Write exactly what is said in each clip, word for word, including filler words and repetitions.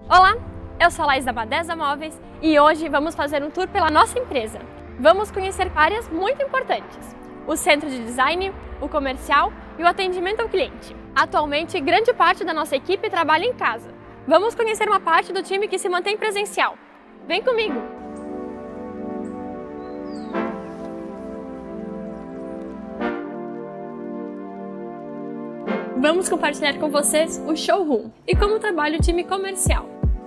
Olá, eu sou a Laís da Madesa Móveis e hoje vamos fazer um tour pela nossa empresa. Vamos conhecer áreas muito importantes: o centro de design, o comercial e o atendimento ao cliente. Atualmente, grande parte da nossa equipe trabalha em casa. Vamos conhecer uma parte do time que se mantém presencial. Vem comigo! Vamos compartilhar com vocês o showroom e como trabalha o time comercial.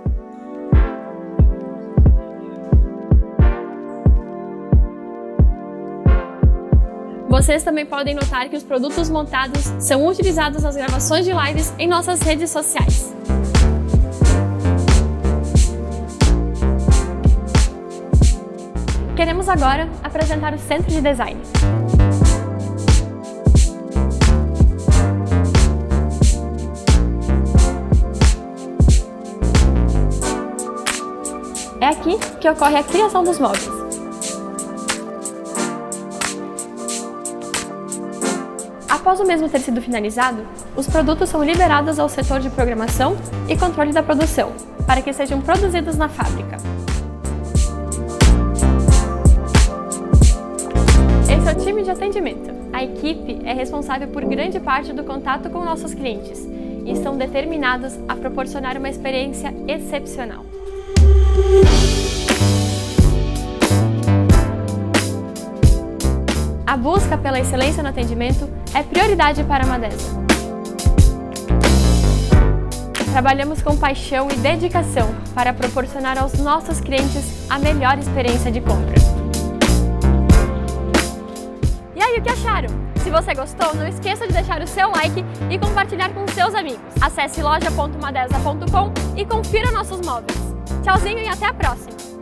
Vocês também podem notar que os produtos montados são utilizados nas gravações de lives em nossas redes sociais. Queremos agora apresentar o centro de design. É aqui que ocorre a criação dos móveis. Após o mesmo ter sido finalizado, os produtos são liberados ao setor de programação e controle da produção, para que sejam produzidos na fábrica. Esse é o time de atendimento. A equipe é responsável por grande parte do contato com nossos clientes e estão determinados a proporcionar uma experiência excepcional. A busca pela excelência no atendimento é prioridade para a Madesa. Trabalhamos com paixão e dedicação para proporcionar aos nossos clientes a melhor experiência de compra. E aí, o que acharam? Se você gostou, não esqueça de deixar o seu like e compartilhar com seus amigos. Acesse loja ponto madesa ponto com e confira nossos móveis. Tchauzinho e até a próxima!